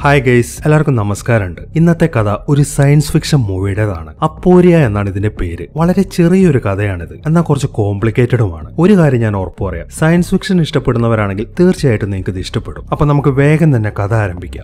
Hi guys, എല്ലാവർക്കും നമസ്കാരമുണ്ട്. ഇന്നത്തെ കഥ ഒരു സയൻസ് ഫിക്ഷൻ മൂവിയുടേതാണ്. അപ്പോരിയ എന്നാണ് ഇതിന്റെ പേര്. വളരെ ചെറിയൊരു കഥയാണിത്, എന്നാൽ കുറച്ച് കോംപ്ലിക്കേറ്റഡുമാണ്. ഒരു കാര്യം ഞാൻ ഉറപ്പു പറയാം, സയൻസ് ഫിക്ഷൻ ഇഷ്ടപ്പെടുന്നവരാണെങ്കിൽ തീർച്ചയായിട്ടും നിങ്ങൾക്ക് ഇത് ഇഷ്ടപ്പെടും. അപ്പൊ നമുക്ക് വേഗം തന്നെ കഥ ആരംഭിക്കാം.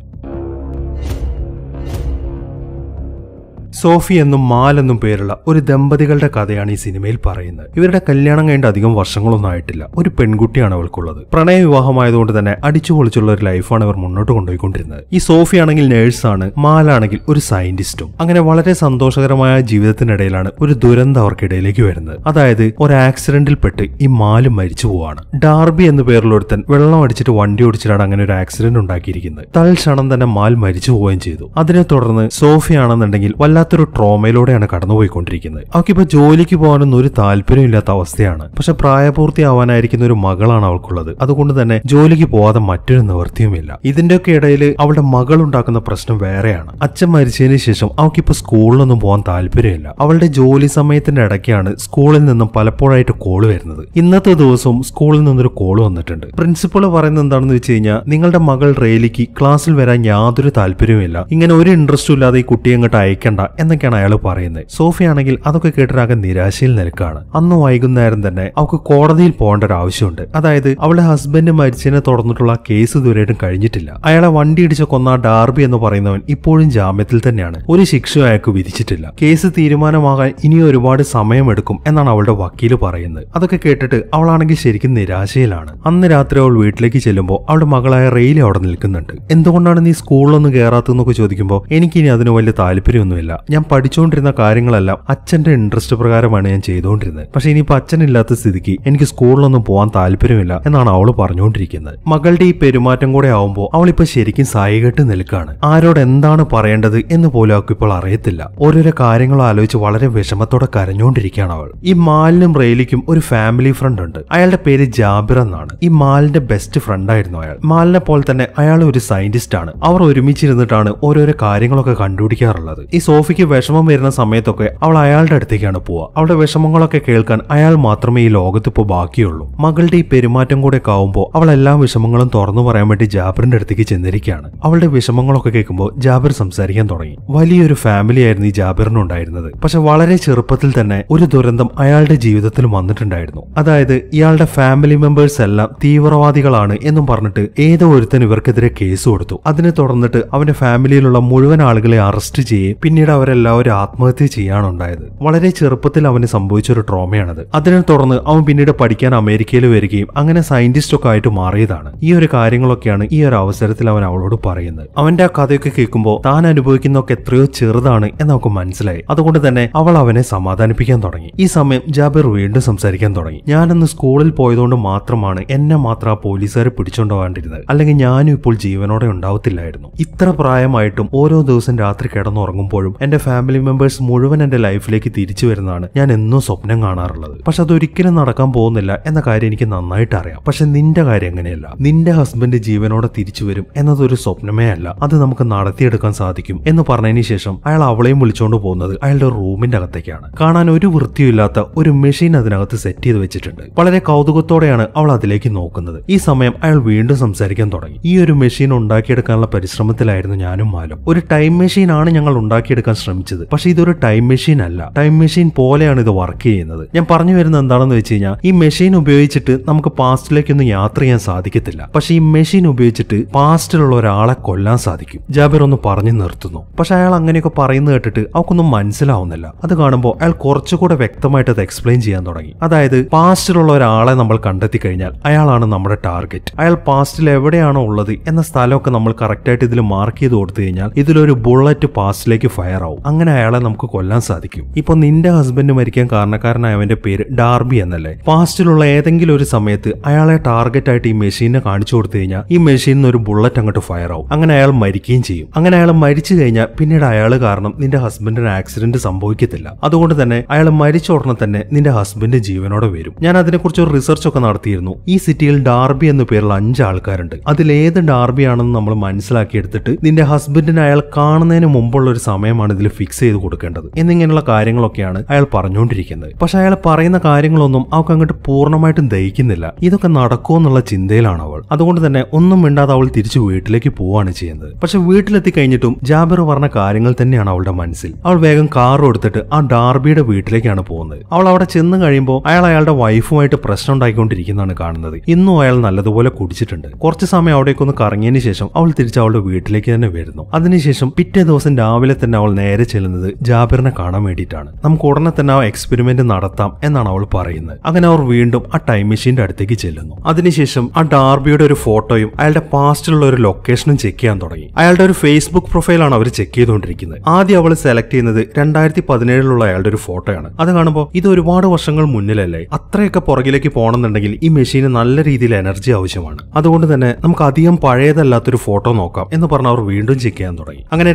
സോഫി എന്നും മാൽ എന്നും പേരുള്ള ഒരു ദമ്പതികളുടെ കഥയാണ് ഈ സിനിമയിൽ പറയുന്നത്. ഇവരുടെ കല്യാണം കഴിഞ്ഞിട്ട് അധികം വർഷങ്ങളൊന്നും ആയിട്ടില്ല. ഒരു പെൺകുട്ടിയാണ് അവൾക്കുള്ളത്. പ്രണയ വിവാഹമായതുകൊണ്ട് തന്നെ അടിച്ചു പൊളിച്ചുള്ള ഒരു ലൈഫാണ് ഇവർ മുന്നോട്ട് കൊണ്ടുപോയിക്കൊണ്ടിരുന്നത്. ഈ സോഫി ആണെങ്കിൽ നേഴ്സാണ്, മാലാണെങ്കിൽ ഒരു സയന്റിസ്റ്റും. അങ്ങനെ വളരെ സന്തോഷകരമായ ജീവിതത്തിനിടയിലാണ് ഒരു ദുരന്തം അവർക്കിടയിലേക്ക് വരുന്നത്. അതായത് ഒരു ആക്സിഡന്റിൽ പെട്ട് ഈ മാല് മരിച്ചു പോവാണ്. ഡാർബി എന്ന പേരുള്ള ഒരുത്തൻ വെള്ളം അടിച്ചിട്ട് വണ്ടി ഓടിച്ചിട്ടാണ് അങ്ങനെ ഒരു ആക്സിഡന്റ് ഉണ്ടാക്കിയിരിക്കുന്നത്. തൽക്ഷണം തന്നെ മാൽ മരിച്ചു പോവുകയും ചെയ്തു. അതിനെ തുടർന്ന് സോഫി ആണെന്നുണ്ടെങ്കിൽ വല്ലാത്തൊരു ട്രോമയിലൂടെയാണ് കടന്നുപോയിക്കൊണ്ടിരിക്കുന്നത്. അവൾക്കിപ്പോ ജോലിക്ക് പോകാനൊന്നും ഒരു താല്പര്യമില്ലാത്ത അവസ്ഥയാണ്. പക്ഷെ പ്രായപൂർത്തിയാവാനായിരിക്കുന്ന ഒരു മകളാണ് അവൾക്കുള്ളത്. അതുകൊണ്ട് തന്നെ ജോലിക്ക് പോവാതെ മറ്റൊരു നിവൃത്തിയുമില്ല. ഇതിന്റെയൊക്കെ ഇടയിൽ അവളുടെ മകൾ ഉണ്ടാക്കുന്ന പ്രശ്നം വേറെയാണ്. അച്ഛൻ മരിച്ചതിന് ശേഷം അവൾക്കിപ്പോ സ്കൂളിലൊന്നും പോകാൻ താല്പര്യമില്ല. അവളുടെ ജോലി സമയത്തിന്റെ ഇടയ്ക്കാണ് സ്കൂളിൽ നിന്നും പലപ്പോഴായിട്ട് കോള് വരുന്നത്. ഇന്നത്തെ ദിവസവും സ്കൂളിൽ നിന്നൊരു കോള് വന്നിട്ടുണ്ട്. പ്രിൻസിപ്പൾ പറയുന്നത് എന്താണെന്ന് വെച്ച് കഴിഞ്ഞാൽ, നിങ്ങളുടെ മകൾ റെയിലിക്ക് ക്ലാസ്സിൽ വരാൻ യാതൊരു താല്പര്യവുമില്ല, ഇങ്ങനെ ഒരു ഇൻട്രസ്റ്റും ഇല്ലാതെ ഈ കുട്ടിയെ അങ്ങോട്ട് അയക്കണ്ട എന്നൊക്കെയാണ് അയാൾ പറയുന്നത്. സോഫി ആണെങ്കിൽ അതൊക്കെ കേട്ടിട്ടാകെ നിരാശയിൽ നിൽക്കുകയാണ്. അന്ന് വൈകുന്നേരം തന്നെ അവൾക്ക് കോടതിയിൽ പോകേണ്ട ഒരു ആവശ്യമുണ്ട്. അതായത് അവളുടെ ഹസ്ബൻഡ് മരിച്ചതിനെ തുടർന്നിട്ടുള്ള കേസ് ഇതുവരെയായിട്ടും കഴിഞ്ഞിട്ടില്ല. അയാളെ വണ്ടി ഇടിച്ച് കൊന്ന ഡാർബി എന്ന് പറയുന്നവൻ ഇപ്പോഴും ജാമ്യത്തിൽ തന്നെയാണ്. ഒരു ശിക്ഷയും അയാൾക്ക് വിധിച്ചിട്ടില്ല. കേസ് തീരുമാനമാകാൻ ഇനി ഒരുപാട് സമയമെടുക്കും എന്നാണ് അവളുടെ വക്കീല് പറയുന്നത്. അതൊക്കെ കേട്ടിട്ട് അവളാണെങ്കിൽ ശരിക്കും നിരാശയിലാണ്. അന്ന് രാത്രി അവൾ വീട്ടിലേക്ക് ചെല്ലുമ്പോൾ അവളുടെ മകളായ റെയിലി അവിടെ നിൽക്കുന്നുണ്ട്. എന്തുകൊണ്ടാണ് നീ സ്കൂളിലൊന്നും കയറാത്തതെന്നൊക്കെ ചോദിക്കുമ്പോൾ, എനിക്കിനി അതിന് വലിയ താല്പര്യമൊന്നുമില്ല, ഞാൻ പഠിച്ചുകൊണ്ടിരുന്ന കാര്യങ്ങളെല്ലാം അച്ഛന്റെ ഇൻട്രസ്റ്റ് പ്രകാരമാണ് ഞാൻ ചെയ്തുകൊണ്ടിരുന്നത്. പക്ഷെ ഇനിയിപ്പോ അച്ഛനില്ലാത്ത സ്ഥിതിക്ക് എനിക്ക് സ്കൂളിലൊന്നും പോകാൻ താല്പര്യമില്ല എന്നാണ് അവള് പറഞ്ഞുകൊണ്ടിരിക്കുന്നത്. മകളുടെ ഈ പെരുമാറ്റം കൂടെ ആവുമ്പോൾ അവളിപ്പോ ശരിക്കും സായികെട്ട് നിൽക്കുകയാണ്. ആരോട് എന്താണ് പറയേണ്ടത് എന്ന് പോലും അവൾക്ക് ഇപ്പോൾ അറിയത്തില്ല. ഓരോരോ കാര്യങ്ങൾ ആലോചിച്ച് വളരെ വിഷമത്തോടെ കരഞ്ഞുകൊണ്ടിരിക്കുകയാണ് അവൾ. ഈ മാലിനും റെയിലിക്കും ഒരു ഫാമിലി ഫ്രണ്ട് ഉണ്ട്. അയാളുടെ പേര് ജാബിർ എന്നാണ്. ഈ മാലിന്റെ ബെസ്റ്റ് ഫ്രണ്ട് ആയിരുന്നു അയാൾ. മാലിനെ പോലെ തന്നെ അയാൾ ഒരു സയന്റിസ്റ്റ് ആണ്. അവർ ഒരുമിച്ചിരുന്നിട്ടാണ് ഓരോരോ കാര്യങ്ങളൊക്കെ കണ്ടുപിടിക്കാറുള്ളത്. ഈ സോഫിക്ക് വിഷമം വരുന്ന സമയത്തൊക്കെ അവൾ അയാളുടെ അടുത്തേക്കാണ് പോവുക. അവളുടെ വിഷമങ്ങളൊക്കെ കേൾക്കാൻ അയാൾ മാത്രമേ ഈ ലോകത്ത് ഇപ്പോൾ ബാക്കിയുള്ളൂ. മകളുടെ ഈ പെരുമാറ്റം കൂടെ ആവുമ്പോൾ അവൾ എല്ലാ വിഷമങ്ങളും തുറന്നു പറയാൻ വേണ്ടി ജാബിറിന്റെ അടുത്തേക്ക് ചെന്നിരിക്കുകയാണ്. അവളുടെ വിഷമങ്ങളൊക്കെ കേൾക്കുമ്പോൾ ജാബിർ സംസാരിക്കാൻ തുടങ്ങി. വലിയൊരു ഫാമിലി ആയിരുന്നു ഈ ജാബിറിനുണ്ടായിരുന്നത്. പക്ഷെ വളരെ ചെറുപ്പത്തിൽ തന്നെ ഒരു ദുരന്തം അയാളുടെ ജീവിതത്തിൽ വന്നിട്ടുണ്ടായിരുന്നു. അതായത് ഇയാളുടെ ഫാമിലി മെമ്പേഴ്സ് എല്ലാം തീവ്രവാദികളാണ് എന്നും പറഞ്ഞിട്ട് ഏതോ ഒരുത്തൻ ഇവർക്കെതിരെ കേസ് കൊടുത്തു. അതിനെ തുടർന്നിട്ട് അവന്റെ ഫാമിലിയിലുള്ള മുഴുവൻ ആളുകളെ അറസ്റ്റ് ചെയ്യുകയും പിന്നീട് അവരെല്ലാവരും ആത്മഹത്യ ചെയ്യാനുണ്ടായത്. വളരെ ചെറുപ്പത്തിൽ അവന് സംഭവിച്ചൊരു ട്രോമയാണത്. അതിനെ തുടർന്ന് അവൻ പിന്നീട് പഠിക്കാൻ അമേരിക്കയിൽ വരികയും അങ്ങനെ സയന്റിസ്റ്റ് ഒക്കെ ആയിട്ട് മാറിയതാണ്. ഈ ഒരു കാര്യങ്ങളൊക്കെയാണ് ഈ ഒരു അവസരത്തിൽ അവൻ അവളോട് പറയുന്നത്. അവന്റെ ആ കഥയൊക്കെ കേൾക്കുമ്പോൾ താൻ അനുഭവിക്കുന്നതൊക്കെ എത്രയോ ചെറുതാണ് എന്ന് അവൾക്ക് മനസ്സിലായി. അതുകൊണ്ട് തന്നെ അവൾ അവനെ സമാധാനിപ്പിക്കാൻ തുടങ്ങി. ഈ സമയം ജാബിർ വീണ്ടും സംസാരിക്കാൻ തുടങ്ങി. ഞാനന്ന് സ്കൂളിൽ പോയതുകൊണ്ട് മാത്രമാണ് എന്നെ മാത്രം ആ പോലീസുകാരെ പിടിച്ചുകൊണ്ടുപോകാണ്ടിരുന്നത്, അല്ലെങ്കിൽ ഞാനും ഇപ്പോൾ ജീവനോടെ ഉണ്ടാവത്തില്ലായിരുന്നു. ഇത്ര പ്രായമായിട്ടും ഓരോ ദിവസം രാത്രി കിടന്നുറങ്ങുമ്പോഴും എന്റെ ഫാമിലി മെമ്പേഴ്സ് മുഴുവൻ എന്റെ ലൈഫിലേക്ക് തിരിച്ചു വരുന്നതാണ് ഞാൻ എന്നും സ്വപ്നം കാണാറുള്ളത്. പക്ഷെ അതൊരിക്കലും നടക്കാൻ പോകുന്നില്ല എന്ന കാര്യം എനിക്ക് നന്നായിട്ട് അറിയാം. പക്ഷെ നിന്റെ കാര്യം എങ്ങനെയല്ല. നിന്റെ ഹസ്ബൻഡ് ജീവനോടെ തിരിച്ചു വരും എന്നതൊരു സ്വപ്നമേ അല്ല, അത് നമുക്ക് നടത്തിയെടുക്കാൻ സാധിക്കും എന്ന് പറഞ്ഞതിന് ശേഷം അയാൾ അവളെയും വിളിച്ചുകൊണ്ട് പോകുന്നത് അയാളുടെ റൂമിന്റെ അകത്തേക്കാണ്. കാണാൻ ഒരു വൃത്തിയില്ലാത്ത ഒരു മെഷീൻ അതിനകത്ത് സെറ്റ് ചെയ്ത് വെച്ചിട്ടുണ്ട്. വളരെ കൗതുകത്തോടെയാണ് അവൾ അതിലേക്ക് നോക്കുന്നത്. ഈ സമയം അയാൾ വീണ്ടും സംസാരിക്കാൻ തുടങ്ങി. ഈ ഒരു മെഷീൻ ഉണ്ടാക്കിയെടുക്കാനുള്ള പരിശ്രമത്തിലായിരുന്നു ഞാനും മാലും. ഒരു ടൈം മെഷീൻ ആണ് ഞങ്ങൾ ഉണ്ടാക്കിയെടുക്കാൻ ശ്രമിച്ചത്. പക്ഷെ ഇതൊരു ടൈം മെഷീൻ അല്ല. ടൈം മെഷീൻ പോലെയാണ് ഇത് വർക്ക് ചെയ്യുന്നത്. ഞാൻ പറഞ്ഞു വരുന്നത് എന്താണെന്ന് വെച്ച് കഴിഞ്ഞാൽ, ഈ മെഷീൻ ഉപയോഗിച്ചിട്ട് നമുക്ക് പാസ്റ്റിലേക്കൊന്നും യാത്ര ചെയ്യാൻ സാധിക്കത്തില്ല. പക്ഷെ ഈ മെഷീൻ ഉപയോഗിച്ചിട്ട് പാസ്റ്റിലുള്ള ഒരാളെ കൊല്ലാൻ സാധിക്കും. ജാബിർ ഒന്ന് പറഞ്ഞു നിർത്തുന്നു. പക്ഷെ അയാൾ അങ്ങനെയൊക്കെ പറയുന്നത് കേട്ടിട്ട് അവൾക്കൊന്നും മനസ്സിലാവുന്നില്ല. അത് കാണുമ്പോൾ അയാൾ കുറച്ചുകൂടെ വ്യക്തമായിട്ട് അത് എക്സ്പ്ലെയിൻ ചെയ്യാൻ തുടങ്ങി. അതായത് പാസ്റ്റിലുള്ള ഒരാളെ നമ്മൾ കണ്ടെത്തി കഴിഞ്ഞാൽ അയാളാണ് നമ്മുടെ ടാർഗറ്റ്. അയാൾ പാസ്റ്റിൽ എവിടെയാണോ ഉള്ളത് എന്ന സ്ഥലമൊക്കെ നമ്മൾ കറക്റ്റ് ആയിട്ട് ഇതിൽ മാർക്ക് ചെയ്ത് കൊടുത്തു കഴിഞ്ഞാൽ ഇതിലൊരു ബുള്ളറ്റ് പാസ്റ്റിലേക്ക് ഫയർ ആവും. അങ്ങനെ അയാളെ നമുക്ക് കൊല്ലാൻ സാധിക്കും. ഇപ്പൊ നിന്റെ ഹസ്ബൻഡ് മരിക്കാൻ കാരണക്കാരനായവന്റെ പേര് ഡാർബി എന്നല്ലേ. പാസ്റ്റിലുള്ള ഏതെങ്കിലും ഒരു സമയത്ത് അയാളെ ടാർഗറ്റ് ആയിട്ട് ഈ മെഷീനെ കാണിച്ചു കൊടുത്തു കഴിഞ്ഞാൽ ഈ മെഷീനിൽ നിന്ന് ഒരു ബുള്ളറ്റ് അങ്ങോട്ട് ഫയർ ആവും. അങ്ങനെ അയാൾ മരിക്കുകയും ചെയ്യും. അങ്ങനെ അയാൾ മരിച്ചു കഴിഞ്ഞാൽ പിന്നീട് അയാൾ കാരണം നിന്റെ ഹസ്ബൻഡിന് ആക്സിഡന്റ് സംഭവിക്കത്തില്ല. അതുകൊണ്ട് തന്നെ അയാൾ മരിച്ച ഉടനെ തന്നെ നിന്റെ ഹസ്ബൻഡ് ജീവനോടെ വരും. ഞാൻ അതിനെക്കുറിച്ച് ഒരു റിസർച്ച് ഒക്കെ നടത്തിയിരുന്നു. ഈ സിറ്റിയിൽ ഡാർബി എന്ന പേരുള്ള 5 ആൾക്കാരുണ്ട്. അതിലേത് ഡാർബി ആണെന്ന് നമ്മൾ മനസ്സിലാക്കിയെടുത്തിട്ട് നിന്റെ ഹസ്ബൻഡിനെ അയാൾ കാണുന്നതിന് മുമ്പുള്ള ഒരു സമയമാണ് ഇതിൽ ഫിക്സ് ചെയ്ത് കൊടുക്കേണ്ടത് എന്നിങ്ങനെയുള്ള കാര്യങ്ങളൊക്കെയാണ് അയാൾ പറഞ്ഞുകൊണ്ടിരിക്കുന്നത്. പക്ഷെ അയാൾ പറയുന്ന കാര്യങ്ങളൊന്നും അവൾക്ക് അങ്ങോട്ട് പൂർണ്ണമായിട്ടും ദഹിക്കുന്നില്ല. ഇതൊക്കെ നടക്കുമോ എന്നുള്ള ചിന്തയിലാണ് അവൾ. അതുകൊണ്ട് തന്നെ ഒന്നും മിണ്ടാതെ അവൾ തിരിച്ചു വീട്ടിലേക്ക് പോവാണ് ചെയ്യുന്നത്. പക്ഷെ വീട്ടിലെത്തി കഴിഞ്ഞിട്ടും ജാബിർ പറഞ്ഞ കാര്യങ്ങൾ തന്നെയാണ് അവളുടെ മനസ്സിൽ. അവൾ വേഗം കാർ എടുത്തിട്ട് ആ ഡാർബിയുടെ വീട്ടിലേക്കാണ് പോകുന്നത്. അവൾ അവിടെ ചെന്ന് കഴിയുമ്പോൾ അയാൾ അയാളുടെ വൈഫുമായിട്ട് പ്രശ്നം ഉണ്ടായിക്കൊണ്ടിരിക്കുന്നതാണ് കാണുന്നത്. ഇന്നും അയാൾ നല്ലതുപോലെ കുടിച്ചിട്ടുണ്ട്. കുറച്ച് സമയം അവിടേക്കൊന്ന് കറങ്ങിയതിന് ശേഷം അവൾ തിരിച്ച് അവളുടെ വീട്ടിലേക്ക് തന്നെ വരുന്നു. അതിനുശേഷം പിറ്റേ ദിവസം രാവിലെ തന്നെ അവൾ നേരെ ചെല്ലുന്നത് ജാബിറിനെ കാണാൻ വേണ്ടിയിട്ടാണ്. നമുക്ക് ഉടനെ തന്നെ ആ എക്സ്പെരിമെന്റ് നടത്താം എന്നാണ് അവൾ പറയുന്നത്. അങ്ങനെ അവർ വീണ്ടും ആ ടൈം മെഷീന്റെ അടുത്തേക്ക് ചെല്ലുന്നു. അതിനുശേഷം ആ ഡാർബിയുടെ ഒരു ഫോട്ടോയും അയാളുടെ പാസ്റ്റിലുള്ള ഒരു ലൊക്കേഷനും ചെക്ക് ചെയ്യാൻ തുടങ്ങി. അയാളുടെ ഒരു ഫേസ്ബുക്ക് പ്രൊഫൈലാണ് അവർ ചെക്ക് ചെയ്തുകൊണ്ടിരിക്കുന്നത്. ആദ്യം അവൾ സെലക്ട് ചെയ്യുന്നത് 2017 അയാളുടെ ഒരു ഫോട്ടോയാണ്. അത് കാണുമ്പോൾ ഇത് ഒരുപാട് വർഷങ്ങൾ മുന്നിലല്ലേ, അത്രയൊക്കെ പുറകിലേക്ക് പോകണമെന്നുണ്ടെങ്കിൽ ഈ മെഷീന് നല്ല രീതിയിൽ എനർജി ആവശ്യമാണ്. അതുകൊണ്ട് തന്നെ നമുക്ക് അധികം പഴയതല്ലാത്തൊരു ഫോട്ടോ നോക്കാം എന്ന് പറഞ്ഞ് അവർ വീണ്ടും ചെക്ക് ചെയ്യാൻ തുടങ്ങി. അങ്ങനെ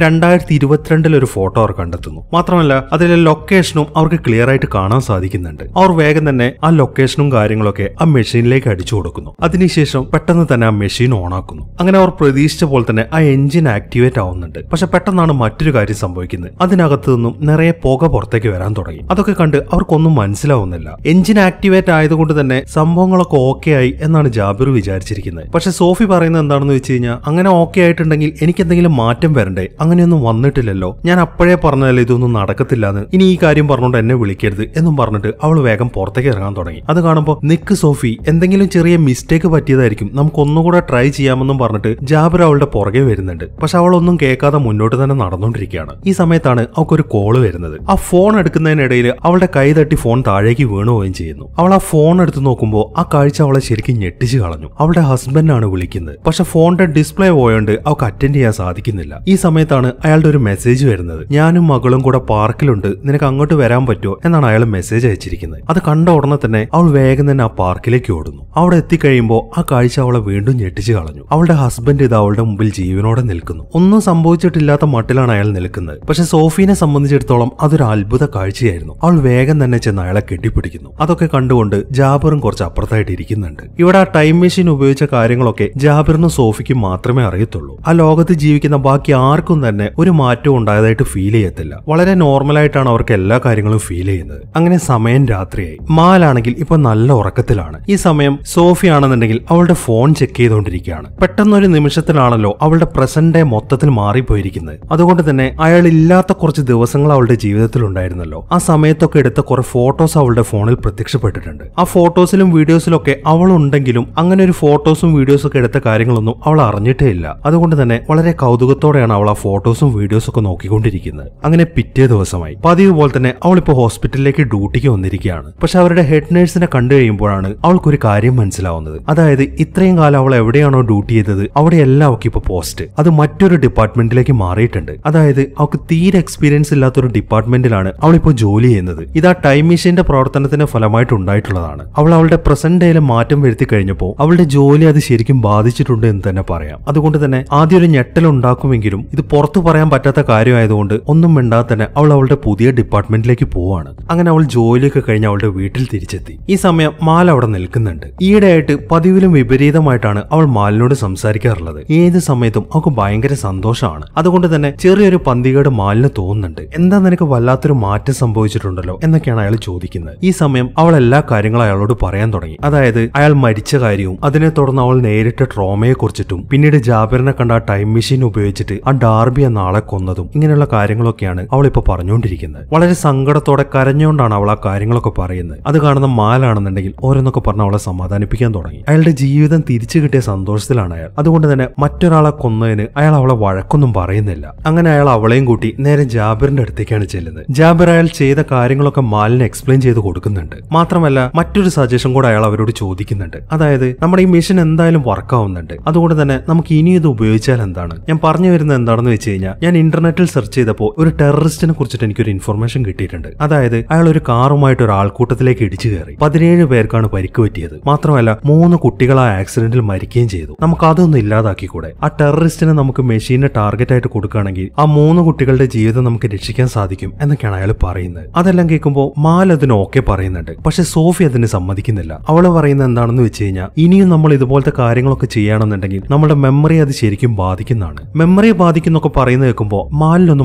2022 ഒരു ഫോട്ടോ അവർ കണ്ടെത്തുന്നു. മാത്രമല്ല അതിലെ ലൊക്കേഷനും അവർക്ക് ക്ലിയർ ആയിട്ട് കാണാൻ സാധിക്കുന്നുണ്ട്. അവർ വേഗം തന്നെ ആ ലൊക്കേഷനും കാര്യങ്ങളൊക്കെ ആ മെഷീനിലേക്ക് അടിച്ചു കൊടുക്കുന്നു. അതിനുശേഷം പെട്ടെന്ന് തന്നെ ആ മെഷീൻ ഓൺ ആക്കുന്നു. അങ്ങനെ അവർ പ്രതീക്ഷിച്ച പോലെ തന്നെ ആ എഞ്ചിൻ ആക്ടിവേറ്റ് ആവുന്നുണ്ട്. പക്ഷെ പെട്ടെന്നാണ് മറ്റൊരു കാര്യം സംഭവിക്കുന്നത്. അതിനകത്തു നിന്നും നിറയെ പുക പുറത്തേക്ക് വരാൻ തുടങ്ങി. അതൊക്കെ കണ്ട് അവർക്കൊന്നും മനസ്സിലാവുന്നില്ല. എഞ്ചിൻ ആക്ടിവേറ്റ് ആയതുകൊണ്ട് തന്നെ സംഭവങ്ങളൊക്കെ ഓക്കെ ആയി എന്നാണ് ജാബിർ വിചാരിച്ചിരിക്കുന്നത്. പക്ഷെ സോഫി പറയുന്നത് എന്താണെന്ന് വെച്ച് കഴിഞ്ഞാൽ, അങ്ങനെ ഓക്കെ ആയിട്ടുണ്ടെങ്കിൽ എനിക്ക് എന്തെങ്കിലും മാറ്റം വരണ്ടേ, അങ്ങനെയൊന്നും വന്നിട്ടില്ലല്ലോ, ഞാൻ അപ്പോഴേ പറഞ്ഞാലേ ഇതൊന്നും നടക്കത്തില്ലാന്ന്, ഇനി ഈ കാര്യം പറഞ്ഞുകൊണ്ട് എന്നെ വിളിക്കരുത് എന്നും പറഞ്ഞിട്ട് അവൾ വേഗം പുറത്തേക്ക് ഇറങ്ങാൻ തുടങ്ങി. അത് കാണുമ്പോൾ നിക്ക് സോഫി, എന്തെങ്കിലും ചെറിയ മിസ്റ്റേക്ക് പറ്റിയതായിരിക്കും, നമുക്ക് ഒന്നുകൂടെ ട്രൈ ചെയ്യാമെന്നും പറഞ്ഞിട്ട് ജാബിർ അവളുടെ പുറകെ വരുന്നുണ്ട്. പക്ഷെ അവളൊന്നും കേൾക്കാതെ മുന്നോട്ട് തന്നെ നടന്നുകൊണ്ടിരിക്കുകയാണ്. ഈ സമയത്താണ് അവൾക്കൊരു കോള് വരുന്നത്. ആ ഫോൺ എടുക്കുന്നതിനിടയിൽ അവളുടെ കൈ തട്ടി ഫോൺ താഴേക്ക് വീണുപോവുകയും ചെയ്യുന്നു. അവൾ ആ ഫോൺ എടുത്ത് നോക്കുമ്പോൾ ആ കാഴ്ച അവളെ ശരിക്കും ഞെട്ടിച്ചു കളഞ്ഞു. അവളുടെ ഹസ്ബൻഡാണ് വിളിക്കുന്നത്. പക്ഷെ ഫോണിന്റെ ഡിസ്പ്ലേ പോയോണ്ട് അവൾക്ക് അറ്റൻഡ് ചെയ്യാൻ സാധിക്കുന്നില്ല. ഈ സമയത്താണ് അയാളുടെ ഒരു മെസ്സേജ് വരുന്നത്. ഞാനും മകളും കൂടെ പാർക്കിലുണ്ട്, നിനക്ക് അങ്ങോട്ട് വരാൻ പറ്റുമോ എന്നാണ് അയാൾ മെസ്സേജ് അയച്ചിരിക്കുന്നത്. അത് കണ്ട ഉടനെ തന്നെ അവൾ വേഗം തന്നെ ആ പാർക്കിലേക്ക് ഓടുന്നു. അവിടെ എത്തിക്കഴിയുമ്പോൾ ആ കാഴ്ച അവളെ വീണ്ടും ഞെട്ടിച്ചു കളഞ്ഞു. അവളുടെ ഹസ്ബൻഡ് ഇത് അവളുടെ മുമ്പിൽ ജീവനോടെ നിൽക്കുന്നു. ഒന്നും സംഭവിച്ചിട്ടില്ലാത്ത മട്ടിലാണ് അയാൾ നിൽക്കുന്നത്. പക്ഷെ സോഫീനെ സംബന്ധിച്ചിടത്തോളം അതൊരു അത്ഭുത കാഴ്ചയായിരുന്നു. അവൾ വേഗം തന്നെ ചെന്ന് അയാളെ കെട്ടിപ്പിടിക്കുന്നു. അതൊക്കെ കണ്ടുകൊണ്ട് ജാബിറും കുറച്ച് അപ്പുറത്തായിട്ട് ഇരിക്കുന്നുണ്ട്. ഇവിടെ ആ ടൈം മെഷീൻ ഉപയോഗിച്ച കാര്യങ്ങളൊക്കെ ജാബിറിനും സോഫിക്കും മാത്രമേ അറിയത്തുള്ളൂ. ആ ലോകത്ത് ജീവിക്കുന്ന ബാക്കി ആർക്കും തന്നെ ഒരു മാറ്റവും ഉണ്ടായതായിട്ട് ഫീൽ ചെയ്യത്തില്ല. വളരെ നോർമലായിട്ടാണ് അവർക്ക് എല്ലാ കാര്യങ്ങളും ഫീൽ ചെയ്യുന്നത്. അങ്ങനെ സമയം രാത്രിയായി. മാലാണെങ്കിൽ ഇപ്പൊ നല്ല ഉറക്കത്തിലാണ്. ഈ സമയം സോഫി ആണെന്നുണ്ടെങ്കിൽ അവളുടെ ഫോൺ ചെക്ക് ചെയ്തുകൊണ്ടിരിക്കുകയാണ്. പെട്ടെന്നൊരു നിമിഷത്തിലാണല്ലോ അവളുടെ പ്രസന്റ് ഡേ മൊത്തത്തിൽ മാറിപ്പോയിരിക്കുന്നത്. അതുകൊണ്ട് തന്നെ അയാൾ ഇല്ലാത്ത കുറച്ച് ദിവസങ്ങൾ അവളുടെ ജീവിതത്തിൽ ഉണ്ടായിരുന്നല്ലോ. ആ സമയത്തൊക്കെ എടുത്ത കുറെ ഫോട്ടോസ് അവളുടെ ഫോണിൽ പ്രത്യക്ഷപ്പെട്ടിട്ടുണ്ട്. ആ ഫോട്ടോസിലും വീഡിയോസിലൊക്കെ അവൾ ഉണ്ടെങ്കിലും അങ്ങനെ ഒരു ഫോട്ടോസും വീഡിയോസും ഒക്കെ എടുത്ത കാര്യങ്ങളൊന്നും അവൾ അറിഞ്ഞിട്ടേ ഇല്ല. അതുകൊണ്ട് തന്നെ വളരെ കൗതുകത്തോടെയാണ് അവൾ ആ ഫോട്ടോസും വീഡിയോസും ഒക്കെ നോക്കിക്കൊണ്ടിരിക്കുന്നത്. അങ്ങനെ പിറ്റേ ദിവസമായി. പതിവ് പോലെ തന്നെ അവൾ ഇപ്പോൾ ഹോസ്പിറ്റലിലേക്ക് ഡ്യൂട്ടിക്ക് വന്നിരിക്കുകയാണ്. പക്ഷെ അവരുടെ ഹെഡ് നേഴ്സിനെ കണ്ടു കഴിയുമ്പോഴാണ് അവൾക്കൊരു കാര്യം മനസ്സിലാവുന്നത്. അതായത് ഇത്രയും കാലം അവൾ എവിടെയാണോ ഡ്യൂട്ടി ചെയ്തത് അവിടെയെല്ലാം അവൾക്ക് ഇപ്പോൾ പോസ്റ്റ് അത് മറ്റൊരു ഡിപ്പാർട്ട്മെന്റിലേക്ക് മാറിയിട്ടുണ്ട്. അതായത് അവൾക്ക് തീരെ എക്സ്പീരിയൻസ് ഇല്ലാത്തൊരു ഡിപ്പാർട്ട്മെന്റിലാണ് അവളിപ്പോൾ ജോലി ചെയ്യുന്നത്. ഇത് ആ ടൈം മെഷീന്റെ പ്രവർത്തനത്തിന്റെ ഫലമായിട്ട് ഉണ്ടായിട്ടുള്ളതാണ്. അവൾ അവളുടെ പ്രസന്റ് ഡേയിൽ മാറ്റം വരുത്തി കഴിഞ്ഞപ്പോൾ അവളുടെ ജോലി അത് ശരിക്കും ബാധിച്ചിട്ടുണ്ട് എന്ന് തന്നെ പറയാം. അതുകൊണ്ട് തന്നെ ആദ്യം ഒരു ഞെട്ടൽ ഉണ്ടാക്കുമെങ്കിലും ഇത് പുറത്തു പറയാൻ പറ്റാത്ത കാര്യമായതുകൊണ്ട് ഒന്നും മിണ്ടാതെ തന്നെ അവൾ അവളുടെ പുതിയ ഡിപ്പാർട്ട്മെന്റിലേക്ക് പോവാണ്. അങ്ങനെ അവൾ ജോലിയൊക്കെ കഴിഞ്ഞ് അവളുടെ വീട്ടിൽ തിരിച്ചെത്തി. ഈ സമയം മാൽ അവിടെ നിൽക്കുന്നുണ്ട്. ഈയിടെയായിട്ട് പതിവിലും വിപരീതമായിട്ടാണ് അവൾ മാലിനോട് സംസാരിക്കാറുള്ളത്. ഏത് സമയത്തും അവൾക്ക് ഭയങ്കര സന്തോഷമാണ്. അതുകൊണ്ട് തന്നെ ചെറിയൊരു പന്തികേട് മാലിന് തോന്നുന്നുണ്ട്. എന്താ നിനക്ക് വല്ലാത്തൊരു മാറ്റം സംഭവിച്ചിട്ടുണ്ടല്ലോ എന്നൊക്കെയാണ് അയാൾ ചോദിക്കുന്നത്. ഈ സമയം അവൾ എല്ലാ കാര്യങ്ങളും അയാളോട് പറയാൻ തുടങ്ങി. അതായത് അയാൾ മരിച്ച കാര്യവും അതിനെ തുടർന്ന് അവൾ നേരിട്ട ട്രോമയെ കുറിച്ചിട്ടും പിന്നീട് ജാബിറിനെ കണ്ട ആ ടൈം മെഷീൻ ഉപയോഗിച്ചിട്ട് ആ ഡാർബി എന്ന ആളെ കൊന്നതും ഇങ്ങനെയുള്ള കാര്യങ്ങളൊക്കെയാണ് അവൾ ഇപ്പൊ പറഞ്ഞുകൊണ്ടിരിക്കുന്നത്. വളരെ സങ്കടത്തോടെ കരഞ്ഞുകൊണ്ടാണ് അവൾ ആ കാര്യങ്ങളൊക്കെ പറയുന്നത്. അത് കാണുന്ന മാലാണെന്നുണ്ടെങ്കിൽ ഓരോന്നൊക്കെ പറഞ്ഞ് അവളെ സമാധാനിപ്പിക്കാൻ തുടങ്ങി. അയാളുടെ ജീവിതം തിരിച്ചു കിട്ടിയ സന്തോഷത്തിലാണ് അയാൾ. അതുകൊണ്ട് തന്നെ മറ്റൊരാളെ കൊന്നതിന് അയാൾ അവളെ വഴക്കൊന്നും പറയുന്നില്ല. അങ്ങനെ അയാൾ അവളെയും കൂട്ടി നേരെ ജാബിറിന്റെ അടുത്തേക്കാണ് ചെല്ലുന്നത്. ജാബിർ അയാൾ ചെയ്ത കാര്യങ്ങളൊക്കെ മാലിന് എക്സ്പ്ലെയിൻ ചെയ്ത് കൊടുക്കുന്നുണ്ട്. മാത്രമല്ല മറ്റൊരു സജഷൻ കൂടെ അയാൾ അവരോട് ചോദിക്കുന്നുണ്ട്. അതായത് നമ്മുടെ ഈ മെഷീൻ എന്തായാലും വർക്ക് ആവുന്നുണ്ട്. അതുകൊണ്ട് തന്നെ നമുക്ക് ഇനി ഇത് ഉപയോഗിച്ചാൽ എന്താണ്? ഞാൻ പറഞ്ഞു വരുന്നത് എന്താണെന്ന് വെച്ച് കഴിഞ്ഞാൽ, ഞാൻ ഇന്റർനെറ്റിൽ സെർച്ച് ചെയ്തപ്പോൾ ഒരു ടെററിസ്റ്റിനെ കുറിച്ചിട്ട് എനിക്കൊരു ഇൻഫർമേഷൻ കിട്ടിയിട്ടുണ്ട്. അതായത് അയാൾ ഒരു കാറുമായിട്ട് ഒരു ആൾക്കൂട്ടത്തിലേക്ക് ഇടിച്ചു കയറി 17 പേർക്കാണ് പരിക്ക് പറ്റിയത്. മാത്രമല്ല 3 കുട്ടികൾ ആ ആക്സിഡന്റിൽ മരിക്കുകയും ചെയ്തു. നമുക്ക് അതൊന്നും ഇല്ലാതാക്കിക്കൂടെ? ആ ടെററിസ്റ്റിനെ നമുക്ക് മെഷീനെ ടാർഗറ്റ് ആയിട്ട് കൊടുക്കുകയാണെങ്കിൽ ആ 3 കുട്ടികളുടെ ജീവിതം നമുക്ക് രക്ഷിക്കാൻ സാധിക്കും എന്നൊക്കെയാണ് അയാൾ പറയുന്നത്. അതെല്ലാം കേൾക്കുമ്പോൾ മാൽ അതിന് ഓക്കെ പറയുന്നുണ്ട്. പക്ഷെ സോഫി അതിന് സമ്മതിക്കുന്നില്ല. അവള് പറയുന്നത് എന്താണെന്ന് വെച്ച് കഴിഞ്ഞാൽ, ഇനിയും നമ്മൾ ഇതുപോലത്തെ കാര്യങ്ങളൊക്കെ ചെയ്യുകയാണെന്നുണ്ടെങ്കിൽ നമ്മുടെ മെമ്മറി അത് ശരിക്കും ബാധിക്കുന്നതാണ്. മെമ്മറിയെ ബാധിക്കുന്നൊക്കെ പറയുന്നത് കേൾക്കുമ്പോൾ മാലിനൊന്നും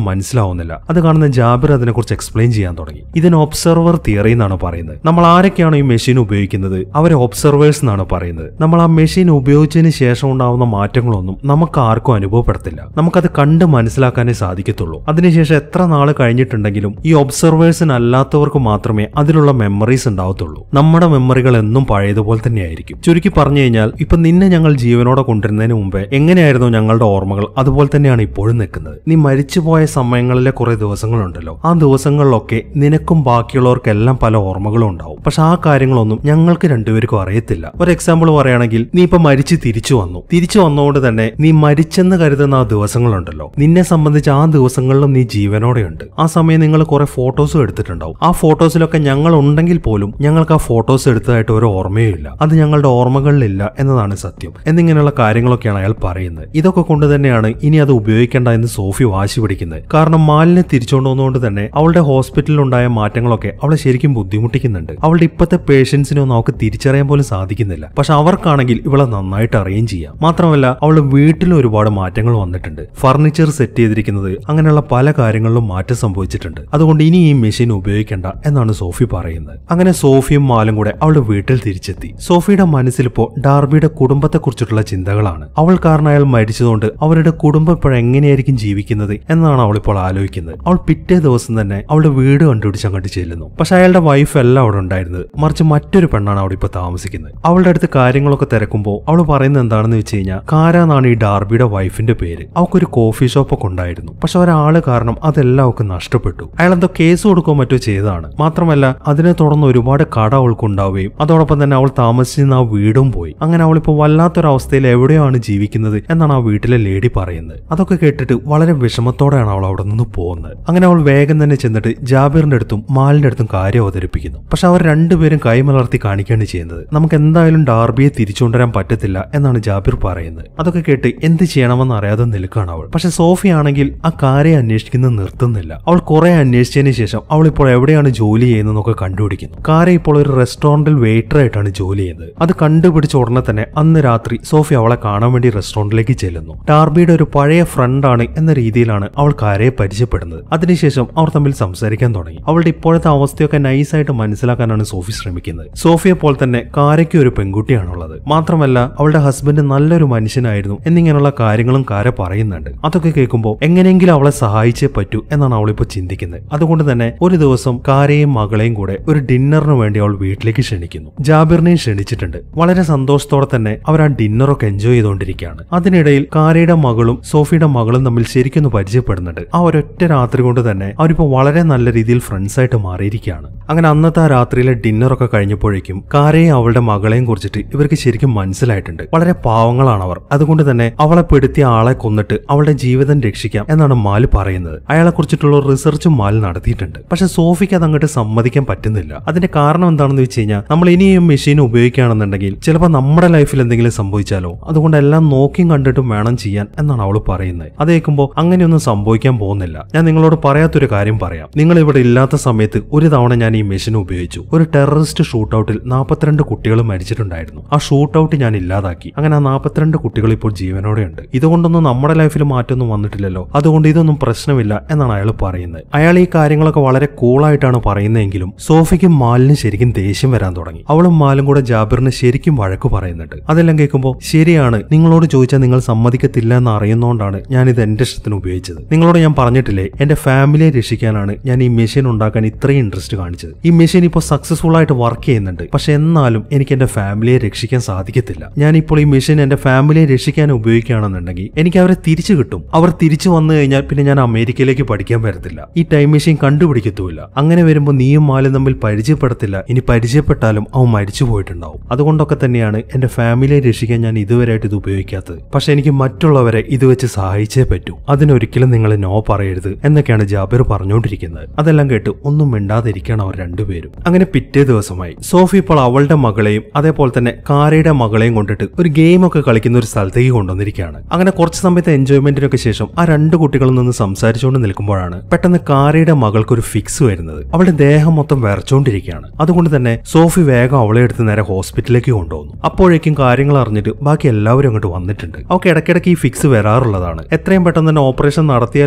മനസ്സിലാവുന്നില്ല. അത് കാണുന്ന ജാബിർ അതിനെക്കുറിച്ച് എക്സ്പ്ലെയിൻ ചെയ്യാൻ തുടങ്ങി. ഇതിന് ഒബ്സർവർ തിയറി എന്നാണ് പറയുന്നത്. നമ്മൾ ആരൊക്കെയാണോ ഈ മെഷീൻ ഉപയോഗിക്കുന്നത് അവരെ ഒബ്സർവേഴ്സ് എന്നാണ് പറയുന്നത്. നമ്മൾ ആ മെഷീൻ ഉപയോഗിച്ചതിന് ശേഷം ഉണ്ടാവുന്ന മാറ്റങ്ങളൊന്നും നമുക്ക് ആർക്കും അനുഭവപ്പെടത്തില്ല. നമുക്കത് കണ്ട് മനസ്സിലാക്കാനേ സാധിക്കത്തുള്ളൂ. അതിനുശേഷം എത്ര നാൾ കഴിഞ്ഞിട്ടുണ്ടെങ്കിലും ഈ ഒബ്സർവേഴ്സിന് അല്ലാത്തവർക്ക് മാത്രമേ അതിലുള്ള മെമ്മറീസ് ഉണ്ടാവത്തുള്ളൂ. നമ്മുടെ മെമ്മറികൾ എന്നും പഴയതുപോലെ തന്നെയായിരിക്കും. ചുരുക്കി പറഞ്ഞു കഴിഞ്ഞാൽ ഇപ്പൊ നിന്നെ ഞങ്ങൾ ജീവനോടെ കൊണ്ടുവരുന്നതിന് മുമ്പേ എങ്ങനെയായിരുന്നു ഞങ്ങളുടെ ഓർമ്മകൾ അതുപോലെ തന്നെയാണ് ഇപ്പോഴും നിൽക്കുന്നത്. നീ മരിച്ചുപോയ സമയങ്ങളിലെ കുറെ ദിവസങ്ങളുണ്ടല്ലോ, ആ ദിവസങ്ങളിലൊക്കെ നിനക്കും ബാക്കിയുള്ളവർക്കെല്ലാം പല ഓർമ്മകളും ഉണ്ടാവും. പക്ഷെ ആ കാര്യങ്ങളൊന്നും ഞങ്ങൾക്ക് രണ്ടുപേർക്കും അറിയത്തില്ല. ഒരു എക്സാമ്പിൾ പറയുകയാണെങ്കിൽ നീ ഇപ്പൊ മരിച്ച് തിരിച്ചു വന്നുകൊണ്ട് തന്നെ നീ മരിച്ചെന്ന് കരുതുന്ന ആ ദിവസങ്ങളുണ്ടല്ലോ, നിന്നെ സംബന്ധിച്ച് ആ ദിവസങ്ങളിലും നീ ജീവനോടെയുണ്ട്. ആ സമയം നിങ്ങൾ കുറെ ഫോട്ടോസും എടുത്തിട്ടുണ്ടാവും. ആ ഫോട്ടോസിലൊക്കെ ഞങ്ങൾ ഉണ്ടെങ്കിൽ പോലും ഞങ്ങൾക്ക് ആ ഫോട്ടോസ് എടുത്തതായിട്ട് ഒരു ഓർമ്മയും ഇല്ല. അത് ഞങ്ങളുടെ ഓർമ്മകളിലില്ല എന്നതാണ് സത്യം. എന്നിങ്ങനെയുള്ള കാര്യങ്ങളൊക്കെയാണ് അയാൾ പറയുന്നത്. ഇതൊക്കെ കൊണ്ട് തന്നെയാണ് ഇനി അത് ഉപയോഗിക്കേണ്ട എന്ന് സോഫി വാശി പിടിക്കുന്നത്. കാരണം മാലിനെ തിരിച്ചുകൊണ്ട് വന്നുകൊണ്ട് തന്നെ അവളുടെ ഹോസ്പിറ്റലിൽ ഉണ്ടായ മാറ്റങ്ങളൊക്കെ അവളെ ശരിക്കും ബുദ്ധിമുട്ടിക്കുന്നുണ്ട്. അവളുടെ ഇപ്പോഴത്തെ പേഷ്യൻസിനെ ഒന്നും അവൾക്ക് തിരിച്ചറിയാൻ പോലും സാധിക്കുന്നില്ല. പക്ഷെ അവർക്കാണെങ്കിൽ ഇവളെ നന്നായിട്ട് അറിയുകയും ചെയ്യാം. മാത്രമല്ല അവളുടെ വീട്ടിലും ഒരുപാട് മാറ്റങ്ങൾ വന്നിട്ടുണ്ട്. ഫർണിച്ചർ സെറ്റ് ചെയ്തിരിക്കുന്നത് അങ്ങനെയുള്ള പല കാര്യങ്ങളിലും മാറ്റം സംഭവിച്ചിട്ടുണ്ട്. അതുകൊണ്ട് ഇനി ഈ മെഷീൻ ഉപയോഗിക്കേണ്ട എന്നാണ് സോഫി പറയുന്നത്. അങ്ങനെ സോഫിയും മാലും കൂടെ അവളുടെ വീട്ടിൽ തിരിച്ചെത്തി. സോഫിയുടെ മനസ്സിലിപ്പോ ഡാർബിയുടെ കുടുംബത്തെ കുറിച്ചിട്ടുള്ള ചിന്തകളാണ്. അവൾ കാരണം അയാൾ മരിച്ചതുകൊണ്ട് അവരുടെ കുടുംബം ഇപ്പോൾ എങ്ങനെയായിരിക്കും ജീവിക്കുന്നത് എന്നാണ് അവളിപ്പോൾ ആലോചിക്കുന്നത്. അവൾ പിറ്റേ ദിവസം തന്നെ അവളുടെ വീട് കണ്ടുപിടിച്ച് അങ്ങോട്ട് ചെല്ലുന്നു. പക്ഷെ അയാളുടെ വൈഫ് അല്ല അവിടെ ഉണ്ടായിരുന്നത്, മറിച്ച് മറ്റൊരു പെണ്ണാണ് അവിടെ ഇപ്പൊ താമസിക്കുന്നത്. അവളുടെ അടുത്ത് കാര്യങ്ങളൊക്കെ തിരക്കുമ്പോൾ അവൾ പറയുന്നത് എന്താണെന്ന് വെച്ച് കഴിഞ്ഞാൽ കാര എന്നാണ് ഈ ഡാർബിയുടെ വൈഫിന്റെ പേര്. അവൾക്കൊരു കോഫി ഷോപ്പ് ഒക്കെ ഉണ്ടായിരുന്നു. പക്ഷെ ഒരാള് കാരണം അതെല്ലാം അവൾക്ക് നഷ്ടപ്പെട്ടു. അയാൾ എന്തോ കേസ് കൊടുക്കുകയോ മറ്റോ ചെയ്തതാണ്. മാത്രമല്ല അതിനെ തുടർന്ന് ഒരുപാട് കട അവൾക്ക് ഉണ്ടാവുകയും അതോടൊപ്പം തന്നെ അവൾ താമസിച്ചിരുന്ന ആ വീടും പോയി. അങ്ങനെ അവളിപ്പോ വല്ലാത്തൊരവസ്ഥയിൽ എവിടെയാണ് ജീവിക്കുന്നത് എന്നാണ് ആ വീട്ടിലെ ലേഡി പറയുന്നത്. അതൊക്കെ കേട്ടിട്ട് വളരെ വിഷമത്തോടെയാണ് അവൾ അവിടെ നിന്ന് പോകുന്നത്. അങ്ങനെ അവൾ വേഗം തന്നെ ചെന്നിട്ട് ജാബിറിന്റെ അടുത്തും മാലിന്റെ അടുത്തും കാര്യം അവതരിപ്പിക്കുന്നു. പക്ഷെ അവർ രണ്ടുപേരും കൈമലർത്തി കാണിക്കുകയാണ് ചെയ്യുന്നത്. നമുക്ക് എന്തായാലും ഡാർബിയെ തിരിച്ചുകൊണ്ടുവരാൻ പറ്റത്തില്ല എന്നാണ് ജാബിർ പറയുന്നത്. അതൊക്കെ കേട്ട് എന്ത് ചെയ്യണമെന്ന് അറിയാതെ നിൽക്കുകയാണ് അവൾ. പക്ഷെ സോഫി ആണെങ്കിൽ ആ കാര്യം അന്വേഷിക്കുന്നത് നിർത്തുന്നില്ല. അവൾ കുറെ അന്വേഷിച്ചതിന് ശേഷം അവൾ ഇപ്പോൾ എവിടെയാണ് ജോലി ചെയ്യുന്നതെന്നൊക്കെ കണ്ടുപിടിക്കുന്നു. കാര ഇപ്പോൾ ഒരു റെസ്റ്റോറന്റിൽ വെയിറ്റർ ആയിട്ടാണ് ജോലി ചെയ്യുന്നത്. അത് കണ്ടുപിടിച്ച ഉടനെ തന്നെ അന്ന് രാത്രി സോഫി അവളെ കാണാൻ വേണ്ടി റെസ്റ്റോറന്റിലേക്ക് ചെല്ലുന്നു. ഡാർബിയുടെ ഒരു പഴയ ഫ്രണ്ടാണ് എന്ന രീതിയിലാണ് അവൾ കാരയെ പരിചയപ്പെടുന്നത്. അതിനുശേഷം അവർ തമ്മിൽ സംസാരിക്കാൻ തുടങ്ങി. അവളുടെ ഇപ്പോഴത്തെ അവസ്ഥയൊക്കെ നൈസായിട്ട് മനസ്സിലാക്കാനാണ് സോഫി ശ്രമിക്കുന്നത്. സോഫിയെ പോലെ തന്നെ കാരയ്ക്ക് ഒരു പെൺകുട്ടിയാണുള്ളത്. മാത്രമല്ല അവളുടെ ഹസ്ബൻഡ് നല്ലൊരു മനുഷ്യനായിരുന്നു എന്നിങ്ങനെയുള്ള കാര്യങ്ങളും കാര പറയുന്നുണ്ട്. അതൊക്കെ കേൾക്കുമ്പോൾ എങ്ങനെയെങ്കിലും അവളെ സഹായിച്ചേ പറ്റൂ എന്നാണ് അവളിപ്പോ ചിന്തിക്കുന്നത്. അതുകൊണ്ട് തന്നെ ഒരു ദിവസം കാരയും മകളെയും കൂടെ ഒരു ഡിന്നറിന് വേണ്ടി അവൾ വീട്ടിലേക്ക് ക്ഷണിക്കുന്നു. ജാബിറിനെയും ക്ഷണിച്ചിട്ടുണ്ട്. വളരെ സന്തോഷത്തോടെ തന്നെ അവർ ആ ഡിന്നറൊക്കെ എൻജോയ് ചെയ്തുകൊണ്ടിരിക്കുകയാണ്. അതിനിടയിൽ കാരയുടെ മകളും സോഫിയുടെ മകളും തമ്മിൽ ശരിക്കൊന്ന് പരിചയപ്പെടുന്നുണ്ട്. ആ ഒരൊറ്റ രാത്രി കൊണ്ട് തന്നെ അവരിപ്പോ വളരെ നല്ല രീതിയിൽ ഫ്രണ്ട്സ് ആയിട്ട് മാറിയിരിക്കുകയാണ്. അങ്ങനെ അന്നത്തെ ആ രാത്രിയിലെ ഡിന്നറൊക്കെ കഴിഞ്ഞപ്പോഴേക്കും കാരയും അവളുടെ മകളെയും കുറിച്ചിട്ട് ഇവർക്ക് ശരിക്കും മനസ്സിലായിട്ടുണ്ട്. വളരെ പാവങ്ങളാണ് അവർ. അതുകൊണ്ട് തന്നെ അവളെ പെടുത്തിയ ആളെ കൊന്നിട്ട് അവളുടെ ജീവിതം രക്ഷിക്കാം എന്നാണ് മാല് പറയുന്നത്. അയാളെ കുറിച്ചിട്ടുള്ള റിസർച്ചും മാല് നടത്തിയിട്ടുണ്ട്. പക്ഷെ സോഫിക്ക് അത് അങ്ങോട്ട് സമ്മതിക്കാൻ പറ്റുന്നില്ല. അതിന്റെ കാരണം എന്താണെന്ന് വെച്ച് കഴിഞ്ഞാൽ നമ്മൾ ഇനിയും മെഷീൻ ഉപയോഗിക്കുകയാണെന്നുണ്ടെങ്കിൽ ചിലപ്പോൾ നമ്മുടെ ലൈഫിൽ എന്തെങ്കിലും സംഭവിച്ചാലോ, അതുകൊണ്ട് എല്ലാം നോക്കിയും കണ്ടിട്ടും വേണം ചെയ്യാൻ എന്നാണ് അവൾ പറയുന്നത്. അത് കേൾക്കുമ്പോൾ അങ്ങനെയൊന്നും സംഭവിക്കാൻ പോകുന്നില്ല. ഞാൻ നിങ്ങളോട് പറയാത്തൊരു കാര്യം പറയാം. നിങ്ങൾ ഇവിടെ ഇല്ലാത്ത സമയത്ത് ഒരു തവണ ഞാൻ ഈ മെഷീൻ ഉപയോഗിച്ചു. ഒരു ടെററിസ്റ്റ് ഷൂട്ടൌട്ടിൽ 42 കുട്ടികൾ മരിച്ചിട്ടുണ്ടായിരുന്നു. ആ ഷൂട്ടൌട്ട് ഞാൻ ഇല്ലാതാക്കി. അങ്ങനെ ആ 42 കുട്ടികൾ ഇപ്പോൾ ജീവനോടെയുണ്ട്. ഇതുകൊണ്ടൊന്നും നമ്മുടെ ലൈഫിൽ മാറ്റമൊന്നും വന്നിട്ടില്ലല്ലോ, അതുകൊണ്ട് ഇതൊന്നും പ്രശ്നമില്ല എന്നാണ് അയാൾ പറയുന്നത്. അയാൾ ഈ കാര്യങ്ങളൊക്കെ വളരെ കൂളായിട്ടാണ് പറയുന്നതെങ്കിലും സോഫിക്കും മാലിനും ശരിക്കും ദേഷ്യം വരാൻ തുടങ്ങി. അവളും മാലും കൂടെ ജാബിറിന് ശരിക്കും വഴക്ക് പറയുന്നുണ്ട്. അതെല്ലാം കേൾക്കുമ്പോൾ ശരിയാണ്, നിങ്ങളോട് ചോദിച്ചാൽ നിങ്ങൾ സമ്മതിക്കത്തില്ല എന്ന് അറിയുന്നതുകൊണ്ടാണ് ഞാൻ ഇത് എന്റെ ഇഷ്ടത്തിന് ഉപയോഗിച്ചത്. നിങ്ങളോട് ഞാൻ പറഞ്ഞിട്ടില്ലേ, എന്റെ ഫാമിലിയെ രക്ഷിക്കാനാണ് ഞാൻ ഈ മെഷീൻ ഉണ്ടാക്കാൻ ഇത്രയും ഇൻട്രസ്റ്റ് കാണിച്ചത്. ഈ മെഷീൻ ഇപ്പോൾ സക്സസ്ഫുൾ ആയിട്ട് വർക്ക് ചെയ്യുന്നുണ്ട്. പക്ഷെ എന്നാലും എനിക്ക് എന്റെ ഫാമിലിയെ രക്ഷിക്കാൻ സാധിക്കത്തില്ല. ഞാനിപ്പോൾ ഈ മെഷീൻ എന്റെ ഫാമിലിയെ രക്ഷിക്കാൻ ഉപയോഗിക്കുകയാണെന്നുണ്ടെങ്കിൽ എനിക്ക് അവരെ തിരിച്ചു കിട്ടും. അവർ തിരിച്ചു വന്നു കഴിഞ്ഞാൽ പിന്നെ ഞാൻ അമേരിക്കയിലേക്ക് പഠിക്കാൻ വരത്തില്ല. ഈ ടൈം മെഷീൻ കണ്ടുപിടിക്കത്തുമില്ല. അങ്ങനെ വരുമ്പോൾ നീയും മാലും തമ്മിൽ പരിചയപ്പെടത്തില്ല. ഇനി പരിചയപ്പെട്ടാലും അവൻ മരിച്ചു പോയിട്ടുണ്ടാവും. അതുകൊണ്ടൊക്കെ തന്നെയാണ് എന്റെ ഫാമിലിയെ രക്ഷിക്കാൻ ഞാൻ ഇതുവരെയായിട്ട് ഇത് ഉപയോഗിക്കാത്തത്. പക്ഷെ എനിക്ക് മറ്റുള്ളവരെ ഇത് വെച്ച് സഹായിച്ചേ പറ്റൂ. അതിനൊരിക്കലും നിങ്ങൾ നോ പറയരുത് എന്നൊക്കെയാണ് ജാബിർ പറഞ്ഞുകൊണ്ടിരിക്കുന്നത്. അതെല്ലാം കേട്ട് ഒന്നും മിണ്ടാതിരിക്കുകയാണ് അവർ രണ്ടുപേരും. അങ്ങനെ പിറ്റേ ദിവസമായി സോഫി ഇപ്പോൾ അവളുടെ മകളെയും അതേപോലെ തന്നെ കാരയുടെ മകളെയും കൊണ്ടിട്ട് ഒരു ഗെയിം ഒക്കെ കളിക്കുന്ന ഒരു സ്ഥലത്തേക്ക് കൊണ്ടുവന്നിരിക്കുകയാണ്. അങ്ങനെ കുറച്ച് സമയത്തെ എൻജോയ്മെന്റിനൊക്കെ ശേഷം ആ രണ്ട് കുട്ടികളിൽ നിന്ന് സംസാരിച്ചുകൊണ്ട് നിൽക്കുമ്പോഴാണ് പെട്ടെന്ന് കാരയുടെ മകൾക്കൊരു ഫിക്സ് വരുന്നത്. അവളുടെ ദേഹം മൊത്തം വിറച്ചുകൊണ്ടിരിക്കുകയാണ്. അതുകൊണ്ട് തന്നെ സോഫി വേഗം അവളെ എടുത്ത് നേരെ ഹോസ്പിറ്റലിലേക്ക് കൊണ്ടുവന്നു. അപ്പോഴേക്കും കാര്യങ്ങൾ അറിഞ്ഞിട്ട് ബാക്കി എല്ലാവരും അങ്ങോട്ട് വന്നിട്ടുണ്ട്. അവൾക്ക് ഇടയ്ക്കിടയ്ക്ക് ഈ ഫിക്സ് വരാറുള്ളതാണ്. എത്രയും പെട്ടെന്ന് തന്നെ ഓപ്പറേഷൻ നടത്തിയാലേ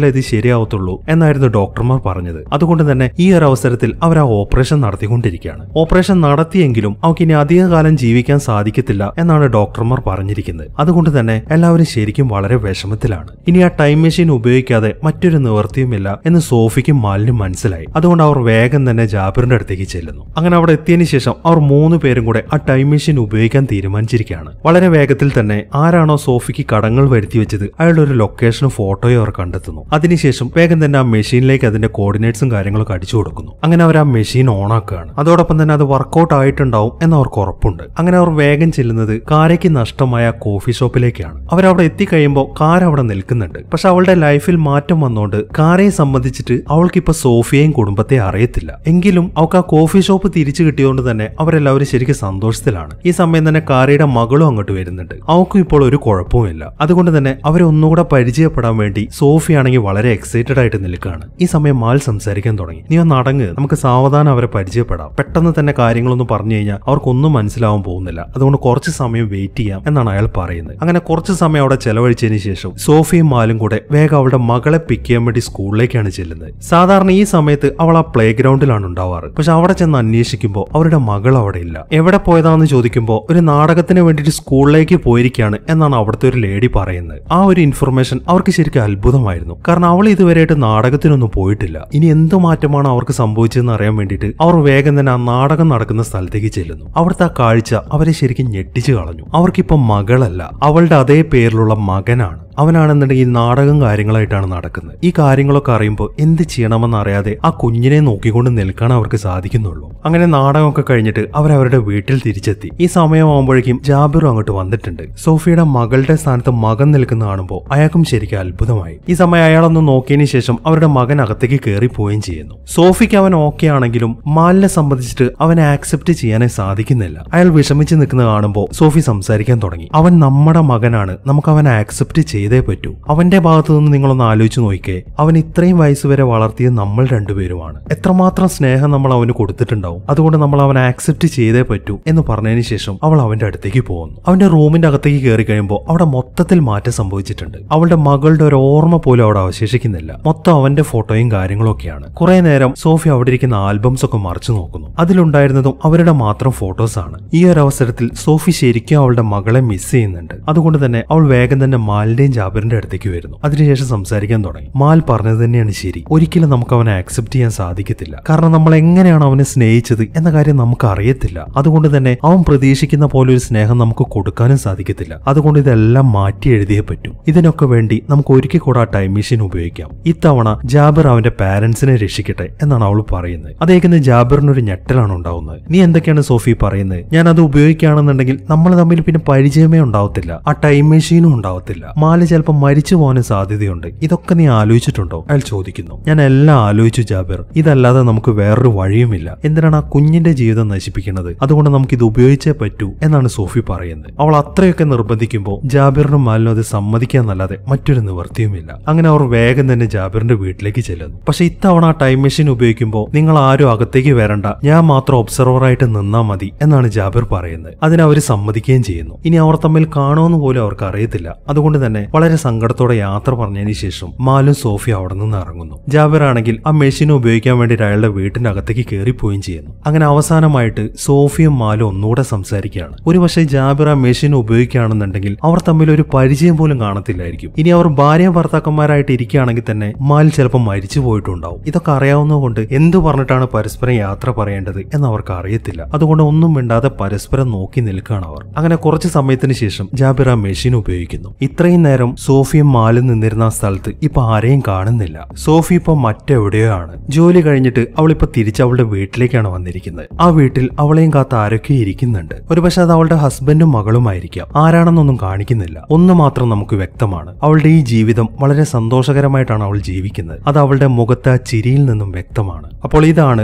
ഇത് ശരിയാവത്തുള്ളൂ എന്നായിരുന്നു ഡോക്ടർമാർ പറഞ്ഞത്. അതുകൊണ്ട് തന്നെ ഈ ഒരു അവസരത്തിൽ അവർ ആ ഓപ്പറേഷൻ നടത്തിക്കൊണ്ടിരിക്കുകയാണ്. ഓപ്പറേഷൻ നടത്തിയെങ്കിലും അവർക്ക് ഇനി അധികകാലം ജീവിക്കാൻ സാധിക്കത്തില്ല എന്നാണ് ഡോക്ടർമാർ പറഞ്ഞിരിക്കുന്നത്. അതുകൊണ്ട് തന്നെ എല്ലാവരും ശരിക്കും വളരെ വിഷമത്തിലാണ്. ഇനി ആ ടൈം മെഷീൻ ഉപയോഗിക്കാതെ മറ്റൊരു നിവൃത്തിയുമില്ല എന്ന് സോഫിക്കും മാലിനും മനസ്സിലായി. അതുകൊണ്ട് അവർ വേഗം തന്നെ ജാബിറിന്റെ അടുത്തേക്ക് ചെല്ലുന്നു. അങ്ങനെ അവിടെ എത്തിയതിനു ശേഷം അവർ 3 പേരും കൂടെ ആ ടൈം മെഷീൻ ഉപയോഗിക്കാൻ തീരുമാനിച്ചിരിക്കുകയാണ്. വളരെ വേഗത്തിൽ തന്നെ ആരാണോ സോഫിക്ക് കടങ്ങൾ വരുത്തി വെച്ചത് അയാളുടെ ഒരു ലൊക്കേഷനും ഫോട്ടോയും അവർ കണ്ടെത്തുന്നു. അതിനുശേഷം വേഗം തന്നെ ആ മെഷീനിലേക്ക് അതിന്റെ കോർഡിനേറ്റ്സും കാര്യങ്ങളൊക്കെ അടിച്ചു കൊടുക്കുന്നു. അങ്ങനെ അവർ ആ മെഷീൻ ഓൺ ആക്കുകയാണ്. അതോടൊപ്പം തന്നെ അത് വർക്കൗട്ട് ആയിട്ടുണ്ടാവും എന്ന് അവർക്ക് ഉറപ്പുണ്ട്. അങ്ങനെ അവർ വേഗം ചെല്ലുന്നത് കാരയ്ക്ക് നഷ്ടമായ കോഫി ഷോപ്പിലേക്കാണ്. അവരവിടെ എത്തിക്കഴിയുമ്പോൾ കാർ അവിടെ നിൽക്കുന്നുണ്ട്. പക്ഷെ അവളുടെ ലൈഫിൽ മാറ്റം വന്നുകൊണ്ട് കാരയെ സംബന്ധിച്ചിട്ട് അവൾക്കിപ്പോ സോഫിയയും കുടുംബത്തെ അറിയത്തില്ല. എങ്കിലും അവൾക്ക് ആ കോഫി ഷോപ്പ് തിരിച്ചു കിട്ടിയതുകൊണ്ട് തന്നെ അവരെല്ലാവരും ശരിക്കും സന്തോഷത്തിലാണ്. ഈ സമയം തന്നെ കാരയുടെ മകളും അങ്ങോട്ട് വരുന്നുണ്ട്. അവൾക്കും ഇപ്പോൾ ഒരു കുഴപ്പവുമില്ല. അതുകൊണ്ട് തന്നെ അവരെ ഒന്നുകൂടെ പരിചയപ്പെടാൻ വേണ്ടി സോഫി ആണെങ്കിൽ വളരെ എക്സൈറ്റഡ് ആയിട്ട് നിൽക്കുകയാണ്. ഈ സമയം മാൽ സംസാരിക്കാൻ തുടങ്ങി. നീ ഒന്ന് അടങ്ങ്, നമുക്ക് സാവധാനം അവരെ പരിചയപ്പെടാം. പെട്ടെന്ന് തന്നെ കാര്യങ്ങളൊന്നും പറഞ്ഞു കഴിഞ്ഞാൽ അവർക്കൊന്നും മനസ്സിലാവാൻ പോകുന്നില്ല. അതുകൊണ്ട് കുറച്ച് സമയം വെയിറ്റ് ചെയ്യാം എന്നാണ് അയാൾ പറയുന്നത്. അങ്ങനെ കുറച്ച് സമയം അവിടെ ചെലവഴിച്ചതിന് ശേഷം സോഫിയും മാലും കൂടെ വേഗം അവളുടെ മകളെ പിക്ക് ചെയ്യാൻ വേണ്ടി സ്കൂളിലേക്കാണ് ചെല്ലുന്നത്. സാധാരണ ഈ സമയത്ത് അവൾ ആ പ്ലേ ഗ്രൗണ്ടിലാണ് ഉണ്ടാവാറ്. പക്ഷെ അവിടെ ചെന്ന് അന്വേഷിക്കുമ്പോൾ അവരുടെ മകൾ അവിടെ ഇല്ല. എവിടെ പോയതാണെന്ന് ചോദിക്കുമ്പോൾ ഒരു നാടകത്തിന് വേണ്ടിയിട്ട് സ്കൂളിലേക്ക് പോയിരിക്കുകയാണ് എന്നാണ് അവിടുത്തെ ഒരു ലേഡി പറയുന്നത്. ആ ഒരു ഇൻഫർമേഷൻ അവർക്ക് ശരിക്കും അത്ഭുതമായിരുന്നു. കാരണം അവൾ ഇതുവരെയായിട്ട് നാടകത്തിനൊന്നും പോയിട്ടില്ല. ഇനി എന്ത് മാറ്റമാണ് അവർക്ക് സംഭവിച്ചതെന്ന് അറിയാൻ വേണ്ടിയിട്ട് അവർ വേഗം തന്നെ ആ നാടകം നടക്കുന്ന സ്ഥലത്തേക്ക് ചെല്ലുന്നു. അവിടുത്തെ ആ കാഴ്ച അവരെ ശരിക്കും ഞെട്ടിച്ചു കളഞ്ഞു. അവർക്കിപ്പോ മകളല്ല, അവളുടെ അതേ പേരിലുള്ള മകനാണ്. അവനാണെന്നുണ്ടെങ്കിൽ നാടകം കാര്യങ്ങളായിട്ടാണ് നടക്കുന്നത്. ഈ കാര്യങ്ങളൊക്കെ അറിയുമ്പോൾ എന്ത് ചെയ്യണമെന്ന് അറിയാതെ ആ കുഞ്ഞിനെ നോക്കിക്കൊണ്ട് നിൽക്കാൻ അവർക്ക് സാധിക്കുന്നുള്ളൂ. അങ്ങനെ നാടകമൊക്കെ കഴിഞ്ഞിട്ട് അവരവരുടെ വീട്ടിൽ തിരിച്ചെത്തി. ഈ സമയമാകുമ്പോഴേക്കും ജാബിറും അങ്ങോട്ട് വന്നിട്ടുണ്ട്. സോഫിയുടെ മകളുടെ സ്ഥാനത്ത് മകൻ നിൽക്കുന്ന കാണുമ്പോൾ അയാൾക്കും ശരിക്കും അത്ഭുതമായി. ഈ സമയം അയാളൊന്ന് നോക്കിയതിനു ശേഷം അവരുടെ മകൻ അകത്തേക്ക് കയറി പോവുകയും ചെയ്യുന്നു. സോഫിക്ക് അവൻ ഓക്കെ ആണെങ്കിലും മാലിനെ സംബന്ധിച്ചിട്ട് അവനെ ആക്സെപ്റ്റ് ചെയ്യാനേ സാധിക്കുന്നില്ല. അയാൾ വിഷമിച്ച് നിൽക്കുന്നത് കാണുമ്പോൾ സോഫി സംസാരിക്കാൻ തുടങ്ങി. അവൻ നമ്മുടെ മകനാണ്, നമുക്ക് അവനെ ആക്സെപ്റ്റ് ചെയ്തേ പറ്റൂ. അവന്റെ ഭാഗത്തു നിന്ന് നിങ്ങളൊന്ന് ആലോചിച്ച് നോക്കിക്കേ. അവൻ ഇത്രയും വയസ്സ് വരെ വളർത്തിയത് നമ്മൾ രണ്ടുപേരുമാണ്. എത്രമാത്രം സ്നേഹം നമ്മൾ അവന് കൊടുത്തിട്ടുണ്ടാവും. അതുകൊണ്ട് നമ്മൾ അവനെ ആക്സെപ്റ്റ് ചെയ്തേ പറ്റൂ എന്ന് പറഞ്ഞതിന് ശേഷം അവൾ അവന്റെ അടുത്തേക്ക് പോകുന്നു. അവന്റെ റൂമിന്റെ അകത്തേക്ക് കയറി കഴിയുമ്പോൾ അവിടെ മൊത്തത്തിൽ മാറ്റം സംഭവിച്ചിട്ടുണ്ട്. അവളുടെ മകളുടെ ഒരു ഓർമ്മ പോലും അവിടെ അവശേഷിക്കുന്നില്ല. മൊത്തം അവന്റെ ഫോട്ടോയും കാര്യങ്ങളൊക്കെയാണ്. കുറെ നേരം സോഫി അവിടെ ഇരിക്കുന്ന ആൽബംസ് ഒക്കെ മറിച്ചു നോക്കുന്നു. അതിലുണ്ടായിരുന്നതും അവരുടെ മാത്രം ഫോട്ടോസ് ആണ്. ഈ ഒരു അവസരത്തിൽ സോഫി ശരിക്കും അവളുടെ മകളെ മിസ് ചെയ്യുന്നുണ്ട്. അതുകൊണ്ട് തന്നെ അവൾ വേഗം തന്നെ മാലിന്റെയും ജാബിറിന്റെ അടുത്തേക്ക് വരുന്നു. അതിനുശേഷം സംസാരിക്കാൻ തുടങ്ങി. മാൽ പറഞ്ഞത് തന്നെയാണ് ശരി. ഒരിക്കലും നമുക്ക് അവനെ ആക്സെപ്റ്റ് ചെയ്യാൻ സാധിക്കത്തില്ല. കാരണം നമ്മൾ എങ്ങനെയാണ് അവനെ സ്നേഹിച്ചത് എന്ന കാര്യം നമുക്ക് അറിയത്തില്ല. അതുകൊണ്ട് തന്നെ അവൻ പ്രതീക്ഷിക്കുന്ന പോലെ ഒരു സ്നേഹം നമുക്ക് കൊടുക്കാനും സാധിക്കത്തില്ല. അതുകൊണ്ട് ഇതെല്ലാം മാറ്റി എഴുതിയേ പറ്റൂ. ഇതിനൊക്കെ വേണ്ടി നമുക്ക് ഒരിക്കൽ കൂടെ ആ ടൈം മെഷീൻ ഉപയോഗിക്കാം. ഇത്തവണ ജാബിർ അവന്റെ പാരന്റ്സിനെ രക്ഷിക്കട്ടെ എന്നാണ് അവൾ പറയുന്നത്. അതേക്കുന്ന ജാബിറിനൊരു ഞെട്ടലാണ് ഉണ്ടാവുന്നത്. നീ എന്തൊക്കെയാണ് സോഫി പറയുന്നത്? ഞാൻ അത് ഉപയോഗിക്കുകയാണെന്നുണ്ടെങ്കിൽ നമ്മൾ തമ്മിൽ പിന്നെ പരിചയമേ ഉണ്ടാവത്തില്ല, ആ ടൈം മെഷീനും ഉണ്ടാവത്തില്ല. മാല് ചിലപ്പോൾ മരിച്ചു പോകാനും സാധ്യതയുണ്ട്. ഇതൊക്കെ നീ ആലോചിച്ചിട്ടുണ്ടോ? അയാൾ ചോദിക്കുന്നു. ഞാൻ എല്ലാം ആലോചിച്ചു ജാബിർ. ഇതല്ലാതെ നമുക്ക് വേറൊരു വഴിയുമില്ല. എന്തിനാണ് ആ കുഞ്ഞിന്റെ ജീവിതം നശിപ്പിക്കുന്നത്? അതുകൊണ്ട് നമുക്ക് ഇത് ഉപയോഗിച്ചേ പറ്റൂ എന്നാണ് സോഫി പറയുന്നത്. അവൾ അത്രയൊക്കെ നിർബന്ധിക്കുമ്പോൾ ജാബിറിനും മാലിനും അത് സമ്മതിക്കാന്നല്ലാതെ മറ്റൊരു നിവൃത്തിയുമില്ല. അങ്ങനെ അവർ വേഗം തന്നെ ജാബിറിന്റെ വീട്ടിലേക്ക് ചെല്ലുന്നു. പക്ഷെ ഇത്തവണ ആ ടൈം മെഷീൻ ഉപയോഗിക്കുമ്പോൾ നിങ്ങൾ ആരും അകത്തേക്ക് വരണ്ട, ഞാൻ മാത്രം ഒബ്സർവറായിട്ട് നിന്നാ മതി എന്നാണ് ജാബിർ പറയുന്നത്. അതിനവർ സമ്മതിക്കുകയും ചെയ്യുന്നു. ഇനി അവർ തമ്മിൽ കാണുമെന്ന് പോലും അവർക്ക് അറിയത്തില്ല. അതുകൊണ്ട് തന്നെ വളരെ സങ്കടത്തോടെ യാത്ര പറഞ്ഞതിന് ശേഷം മാലും സോഫി അവിടെ നിന്ന് ഇറങ്ങുന്നു. ജാബിർ ആണെങ്കിൽ ആ മെഷീൻ ഉപയോഗിക്കാൻ വേണ്ടി അയാളുടെ വീട്ടിന്റെ അകത്തേക്ക് കയറിപ്പോവുകയും ചെയ്യുന്നു. അങ്ങനെ അവസാനമായിട്ട് സോഫിയും മാലും ഒന്നുകൂടെ സംസാരിക്കുകയാണ്. ഒരുപക്ഷെ ജാബിർ ആ മെഷീൻ ഉപയോഗിക്കുകയാണെന്നുണ്ടെങ്കിൽ അവർ തമ്മിൽ ഒരു പരിചയം പോലും കാണത്തില്ലായിരിക്കും. ഇനി അവർ ഭാര്യ ഭർത്താക്കന്മാരായിട്ട് ഇരിക്കുകയാണെങ്കിൽ തന്നെ മാൽ ചിലപ്പോൾ മരിച്ചു പോയിട്ടുണ്ടാവും. ഇതൊക്കെ അറിയാവുന്നതുകൊണ്ട് എന്ത് പറഞ്ഞിട്ടാണ് പരസ്പരം യാത്ര പറയേണ്ടത് എന്ന് അവർക്ക് അറിയത്തില്ല. അതുകൊണ്ട് ഒന്നും മിണ്ടാതെ പരസ്പരം നോക്കി നിൽക്കുകയാണ് അവർ. അങ്ങനെ കുറച്ച് സമയത്തിന് ശേഷം ജാബിർ ആ മെഷീൻ ഉപയോഗിക്കുന്നു. ഇത്രയും നേരം സോഫിയും മാലും നിന്നിരുന്ന ആ സ്ഥലത്ത് ഇപ്പൊ ആരെയും കാണുന്നില്ല. സോഫി ഇപ്പൊ മറ്റെവിടെയോ ആണ്. ജോലി കഴിഞ്ഞിട്ട് അവളിപ്പോ തിരിച്ച് അവളുടെ വീട്ടിലേക്കാണ് വന്നിരിക്കുന്നത്. ആ വീട്ടിൽ അവളെയും കാത്ത് ആരൊക്കെ ഇരിക്കുന്നുണ്ട്. ഒരുപക്ഷെ അത് അവളുടെ ഹസ്ബൻഡും മകളുമായിരിക്കാം. ആരാണെന്നൊന്നും കാണിക്കുന്നില്ല. ഒന്ന് മാത്രം നമുക്ക് വ്യക്തമാണ്, അവളുടെ ഈ ജീവിതം വളരെ സന്തോഷകരമായിട്ടാണ് അവൾ ജീവിക്കുന്നത്. അത് അവളുടെ മുഖത്തെ ആ ചിരിയിൽ നിന്നും വ്യക്തമാണ്. അപ്പോൾ ഇതാണ്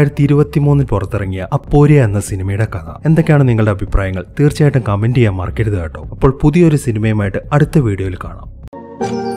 2023 പുറത്തിറങ്ങിയ അപ്പോരിയ എന്ന സിനിമയുടെ കഥ. എന്തൊക്കെയാണ് നിങ്ങളുടെ അഭിപ്രായങ്ങൾ? തീർച്ചയായിട്ടും കമന്റ് ചെയ്യാൻ മറക്കരുത് കേട്ടോ. അപ്പോൾ പുതിയൊരു സിനിമയുമായിട്ട് അടുത്ത വീഡിയോയിൽ കാണാം.